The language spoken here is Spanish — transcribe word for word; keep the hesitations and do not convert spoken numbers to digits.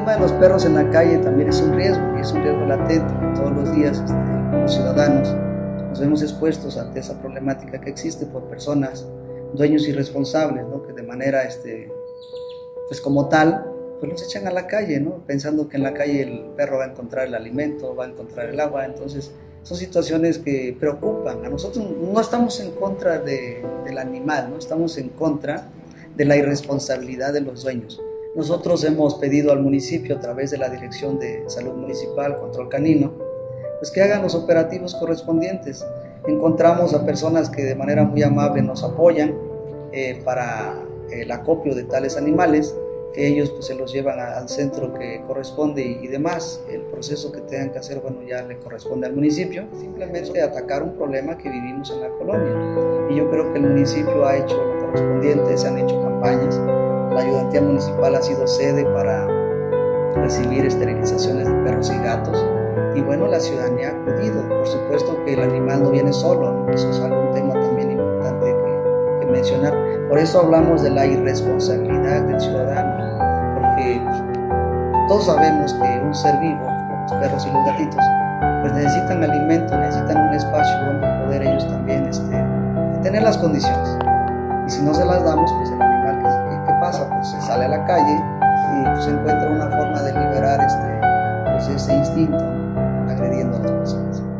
tema de los perros en la calle también es un riesgo, y es un riesgo latente que todos los días este, los ciudadanos nos vemos expuestos ante esa problemática que existe por personas, dueños irresponsables, ¿no? Que de manera, este, pues como tal, pues los echan a la calle, ¿no? Pensando que en la calle el perro va a encontrar el alimento, va a encontrar el agua. Entonces son situaciones que preocupan. A nosotros no estamos en contra de, del animal, no estamos en contra de la irresponsabilidad de los dueños. Nosotros hemos pedido al municipio, a través de la Dirección de Salud Municipal, Control Canino, pues que hagan los operativos correspondientes. Encontramos a personas que de manera muy amable nos apoyan eh, para el acopio de tales animales, que ellos pues, se los llevan a, al centro que corresponde y, y demás. El proceso que tengan que hacer, bueno, ya le corresponde al municipio. Simplemente atacar un problema que vivimos en la colonia. Y yo creo que el municipio ha hecho lo correspondiente, se han hecho campañas. La ayudantía municipal ha sido sede para recibir esterilizaciones de perros y gatos. Y bueno, la ciudadanía ha acudido. Por supuesto que el animal no viene solo, ¿no? Eso es algún tema también importante que, que mencionar. Por eso hablamos de la irresponsabilidad del ciudadano, porque todos sabemos que un ser vivo, los perros y los gatitos, pues necesitan alimento, necesitan un espacio donde poder ellos también este, tener las condiciones. Y si no se las damos, pues el animal, ¿qué, qué, qué pasa? Pues se sale a la calle y pues, se encuentra una forma de liberar este, pues, ese instinto, agrediendo a las personas.